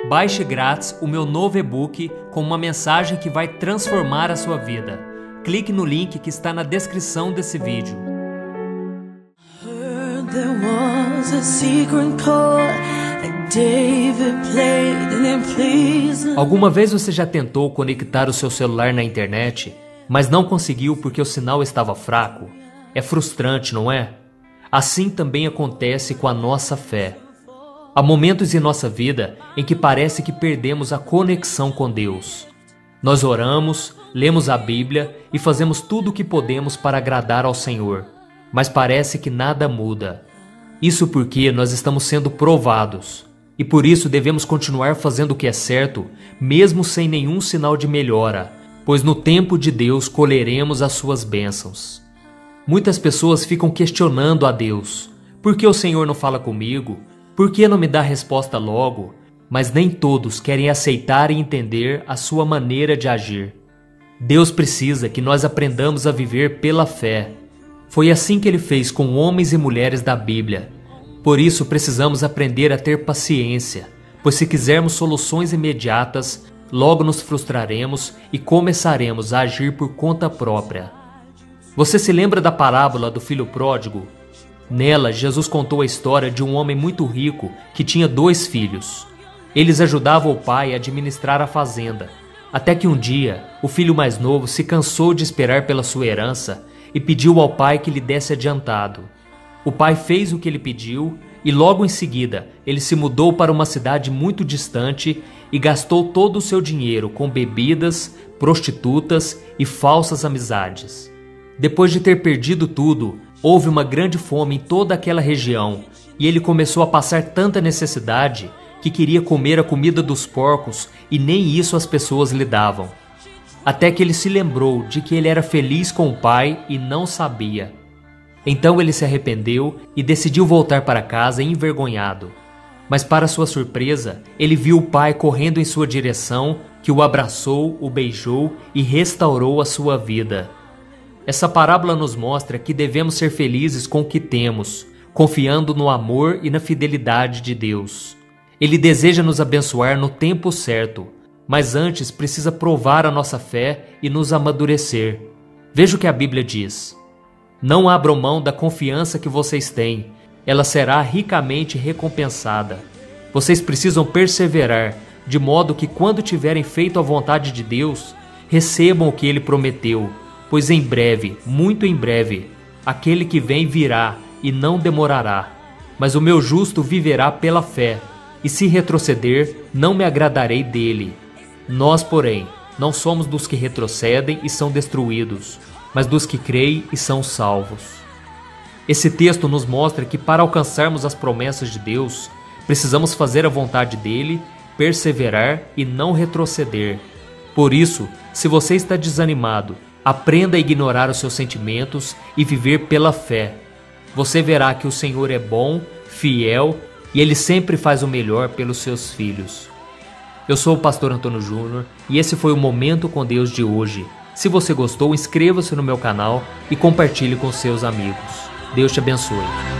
Baixe grátis o meu novo e-book com uma mensagem que vai transformar a sua vida. Clique no link que está na descrição desse vídeo. Alguma vez você já tentou conectar o seu celular na internet, mas não conseguiu porque o sinal estava fraco? É frustrante, não é? Assim também acontece com a nossa fé. Há momentos em nossa vida em que parece que perdemos a conexão com Deus. Nós oramos, lemos a Bíblia e fazemos tudo o que podemos para agradar ao Senhor, mas parece que nada muda. Isso porque nós estamos sendo provados, e por isso devemos continuar fazendo o que é certo, mesmo sem nenhum sinal de melhora, pois no tempo de Deus colheremos as suas bênçãos. Muitas pessoas ficam questionando a Deus: por que o Senhor não fala comigo? Por que não me dá resposta logo? Mas nem todos querem aceitar e entender a sua maneira de agir. Deus precisa que nós aprendamos a viver pela fé. Foi assim que Ele fez com homens e mulheres da Bíblia. Por isso precisamos aprender a ter paciência, pois se quisermos soluções imediatas, logo nos frustraremos e começaremos a agir por conta própria. Você se lembra da parábola do filho pródigo? Nela, Jesus contou a história de um homem muito rico que tinha 2 filhos. Eles ajudavam o pai a administrar a fazenda, até que um dia, o filho mais novo se cansou de esperar pela sua herança e pediu ao pai que lhe desse adiantado. O pai fez o que ele pediu e logo em seguida ele se mudou para uma cidade muito distante e gastou todo o seu dinheiro com bebidas, prostitutas e falsas amizades. Depois de ter perdido tudo, houve uma grande fome em toda aquela região e ele começou a passar tanta necessidade que queria comer a comida dos porcos e nem isso as pessoas lhe davam. Até que ele se lembrou de que ele era feliz com o pai e não sabia. Então ele se arrependeu e decidiu voltar para casa envergonhado. Mas para sua surpresa, ele viu o pai correndo em sua direção, que o abraçou, o beijou e restaurou a sua vida. Essa parábola nos mostra que devemos ser felizes com o que temos, confiando no amor e na fidelidade de Deus. Ele deseja nos abençoar no tempo certo, mas antes precisa provar a nossa fé e nos amadurecer. Veja o que a Bíblia diz: não abram mão da confiança que vocês têm, ela será ricamente recompensada. Vocês precisam perseverar, de modo que quando tiverem feito a vontade de Deus, recebam o que Ele prometeu. Pois em breve, muito em breve, aquele que vem virá e não demorará. Mas o meu justo viverá pela fé, e se retroceder, não me agradarei dele. Nós, porém, não somos dos que retrocedem e são destruídos, mas dos que creem e são salvos. Esse texto nos mostra que para alcançarmos as promessas de Deus, precisamos fazer a vontade dele, perseverar e não retroceder. Por isso, se você está desanimado, aprenda a ignorar os seus sentimentos e viver pela fé. Você verá que o Senhor é bom, fiel e Ele sempre faz o melhor pelos seus filhos. Eu sou o pastor Antônio Júnior e esse foi o Momento com Deus de hoje. Se você gostou, inscreva-se no meu canal e compartilhe com seus amigos. Deus te abençoe.